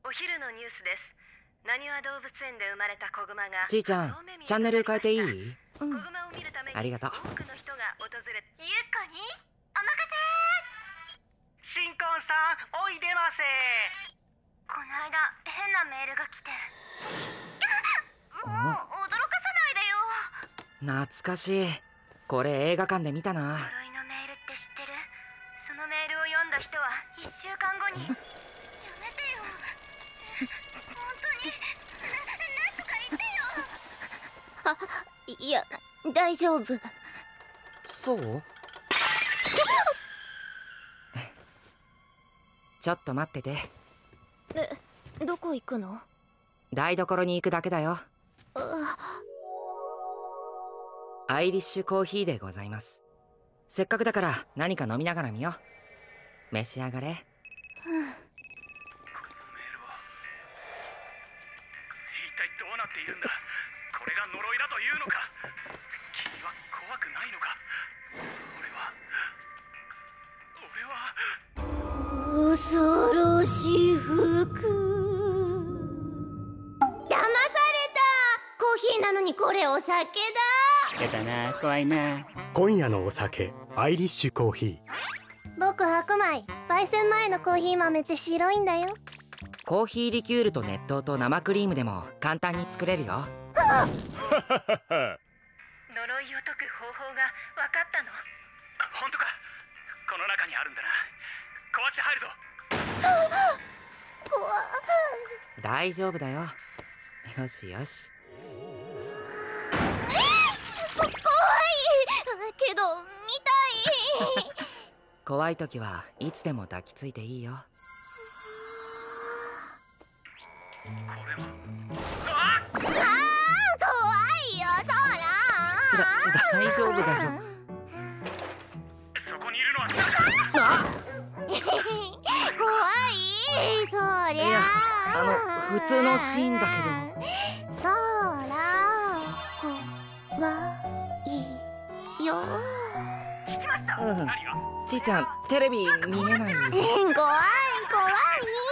お昼のニュースです。なにわ動物園で生まれた子グマが。 ちーちゃん、チャンネル変えていい？ 子グマを見るためにありがとう。 多くの人が訪れ。 ゆっこにお任せ。 新婚さん、おいでませ。 この間変なメールが来て。もう驚かさないでよ。 懐かしい。これ映画館で見たな。 呪いのメールって知ってる？そのメールを読んだ人は1週間後に。やめてよ。本当になんとか言ってよ。いや、大丈夫。 そう？ちょっと待ってて。 どこ行くの？ 台所に行くだけだよ。アイリッシュコーヒーでございます。せっかくだから何か飲みながら見よう。召し上がれ。 このメールは一体どうなっているんだ。これが呪いだというのか。君は怖くないのか。俺は恐ろしい服。騙された。コーヒーなのにこれお酒だ。 やだな、怖いな。 今夜のお酒、アイリッシュコーヒー。 僕白米。焙煎前のコーヒー豆って白いんだよ。 コーヒーリキュールと熱湯と生クリームでも簡単に作れるよ。 呪いを解く方法が分かったの？ 本当か。この中にあるんだな。壊して入るぞ。 大丈夫だよ。よしよし。 怖いけど見たい。 怖い時はいつでも抱きついていいよ。 これは。 怖いよ、 大丈夫だよ。 そこにいるのは怖い、そりゃ。 いや、普通のシーンだけど。 そら、怖いよ。 ちーちゃん、テレビ見えない。 怖い。